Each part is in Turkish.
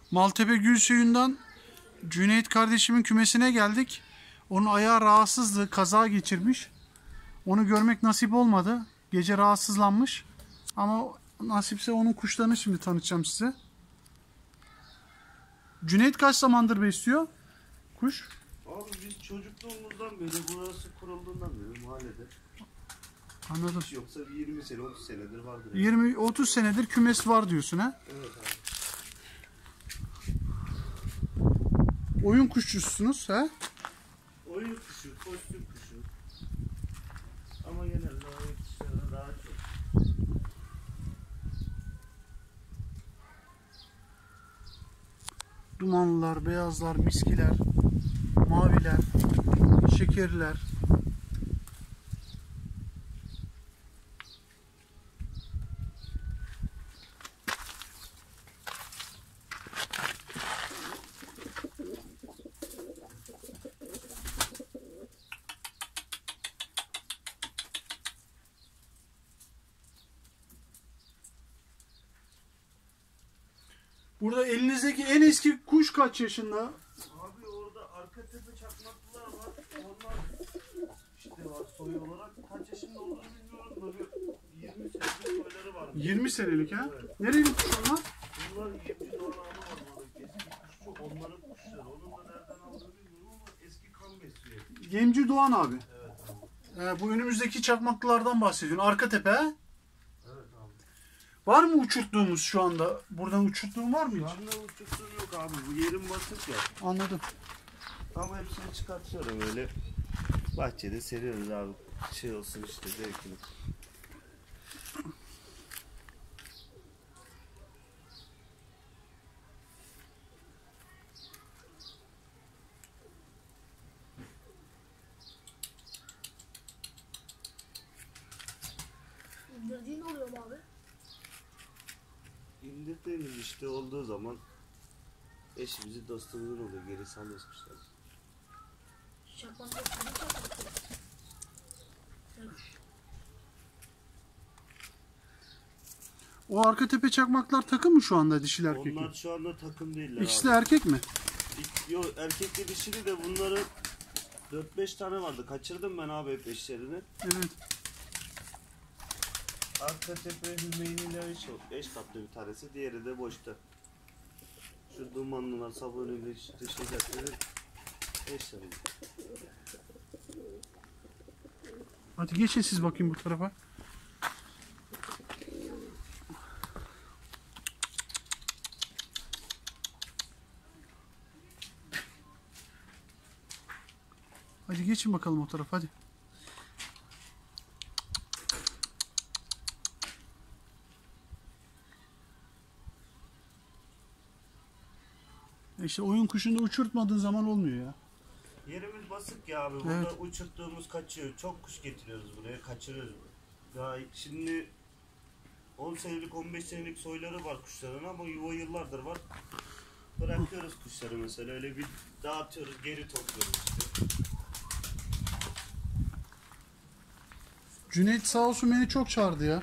Maltepe Gülsuyu'ndan Cüneyt kardeşimin kümesine geldik. Onun ayağı rahatsızdı, kaza geçirmiş. Onu görmek nasip olmadı. Gece rahatsızlanmış. Ama nasipse onun kuşlarını şimdi tanıtacağım size. Cüneyt kaç zamandır besliyor kuş? Abi biz çocukluğumuzdan beri, burası kurulduğundan beri mahallede. Anladım. Yoksa 20 sene, 30 senedir vardır. 20-30 senedir kümes var diyorsun ha? Evet abi. Oyun kuşçusunuz ha? Oyun kuşu, kostüm kuşu. Ama genelde oyun kuşlarına daha çok. Dumanlılar, beyazlar, miskiler, maviler, şekerler. Burada elinizdeki en eski kuş kaç yaşında? Abi orada arka tepe çakmaklılar var. Onlar işte var soy olarak. Kaç yaşında olduğunu bilmiyorum da bir 20 senelik soyları var. 20 senelik ha? Evet. Nereli kuş onlar? Bunlar yemci doğan ağlı var burada. Eski kuş çok. Onların kuşları. Onun da nereden aldığını bilmiyorum ama eski kan besliyor. Yemci Doğan abi. Evet abi. Bu önümüzdeki çakmaklılardan bahsediyorsun. Arka tepe ha? Evet abi. Var mı uçurttuğumuz şu anda? Buradan uçurttuğun var mı Şu hiç? anda uçurttuğum yok abi. Bu yerim basık ya. Anladım. Ama hepsini çıkartıyorum öyle. Bahçede seriyoruz abi. Şey olsun işte zevkini. İndirdiğin oluyor mu abi? İndirdiğimiz işte olduğu zaman eşimizi dostumuzun oluyor. Geri sanmıyoruz kuşlar. Çakmakta çakmak çakmak. O arka tepe çakmaklar takım mı şu anda dişil erkekli? Onlar şu anda takım değiller İkisi de abi. erkek mi? Yok erkekli dişili de bunların 4-5 tane vardı. Kaçırdım ben abi hep eşlerini. Evet. Arka tepe Hümeyni'yle eş katlı bir tanesi. Diğeri de boşta. Şu dumanlılar sabunuyla dişecekleri eşleri. Hadi geçin siz bakayım bu tarafa. Hadi geçin bakalım o tarafa hadi. İşte oyun kuşunda uçurtmadığın zaman olmuyor ya. Yerimiz basık ya abi. Burada Evet. uçurttuğumuz kaçıyor. Çok kuş getiriyoruz buraya. Kaçırıyoruz. Daha şimdi 10 senelik 15 senelik soyları var kuşların ama yuva yıllardır var. Bırakıyoruz kuşları mesela. Öyle bir dağıtıyoruz. Geri topluyoruz işte. Cüneyt sağ olsun beni çok çağırdı ya.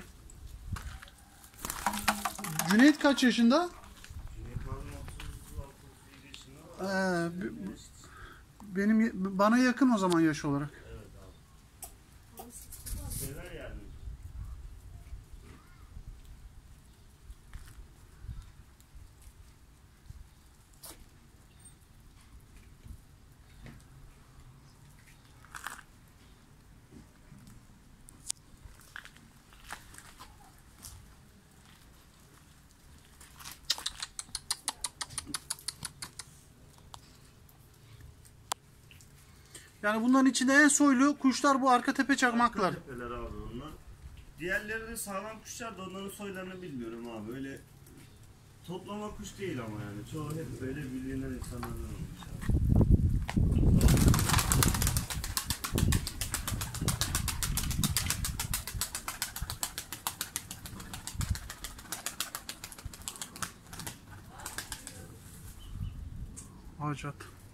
Cüneyt kaç yaşında? Cüneyt abi 36-37 yaşında var. Bana yakın o zaman yaş olarak. Evet abi. Sever yani. Yani bunların içinde en soylu kuşlar bu arka tepe çakmaklar. Tepeler abi onlar. Diğerleri de sağlam kuşlar da onların soylarını bilmiyorum abi. Öyle toplama kuş değil ama yani. Çoğu hep böyle bilinen insanlardan olmuş abi. Hacat.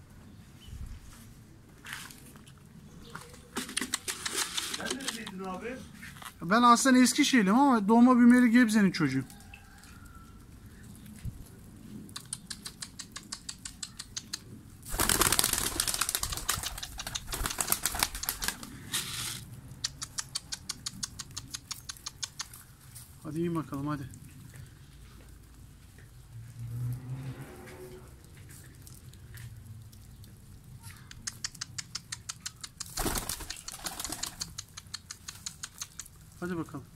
Sen neredeydin abi? Ben aslında Eskişehirliyim ama doğma büyümeli Gebze'nin çocuğuyum. Hadi in bakalım hadi. Hadi bakalım.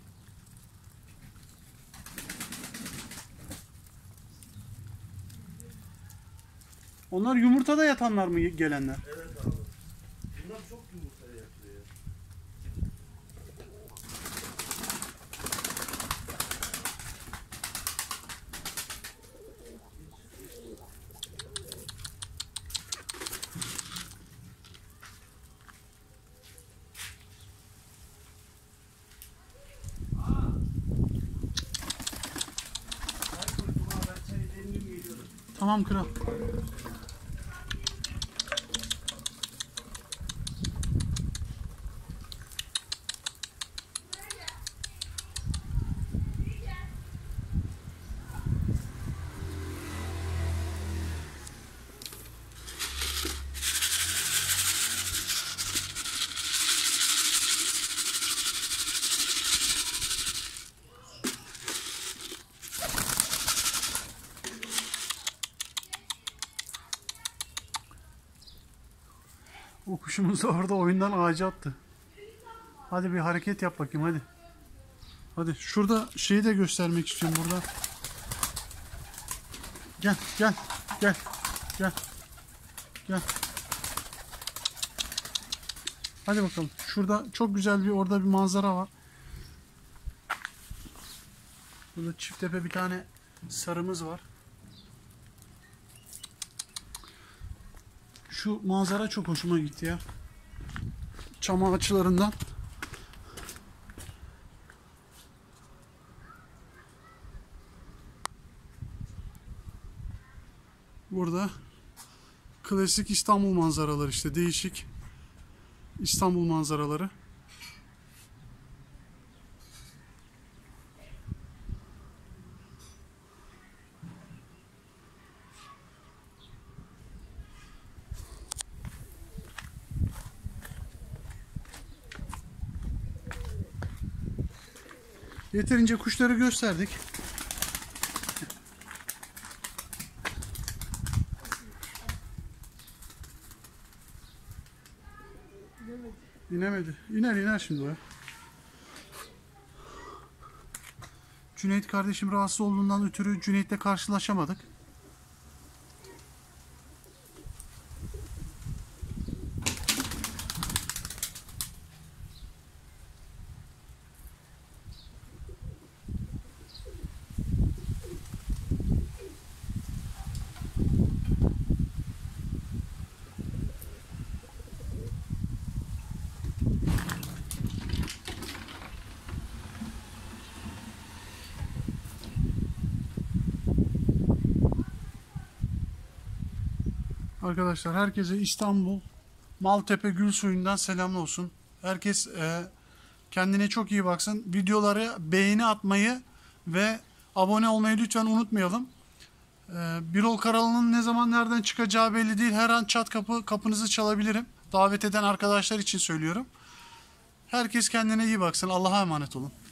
Onlar yumurtada yatanlar mı gelenler? Evet abi. Bunlar çok yumurta yapıyor. Ben çayı demleyeyim geliyorum. Tamam kral. O kuşumuz da orada oyundan ağaca attı. Hadi bir hareket yap bakayım hadi. Hadi şurada şeyi de göstermek istiyorum burada. Gel gel gel gel gel. Hadi bakalım. Şurada çok güzel bir orada bir manzara var. Burada çift tepe bir tane sarımız var. Şu manzara çok hoşuma gitti ya. Çam ağaçlarından. Burada klasik İstanbul manzaraları işte değişik İstanbul manzaraları. Yeterince kuşları gösterdik. İnemedi. İner şimdi o ya. Cüneyt kardeşim rahatsız olduğundan ötürü Cüneyt'le karşılaşamadık. Arkadaşlar herkese İstanbul Maltepe Gülsuyu'ndan selam olsun. Herkes kendine çok iyi baksın. Videoları beğeni atmayı ve abone olmayı lütfen unutmayalım. Birol Karalı'nın ne zaman nereden çıkacağı belli değil. Her an çat kapınızı çalabilirim. Davet eden arkadaşlar için söylüyorum. Herkes kendine iyi baksın. Allah'a emanet olun.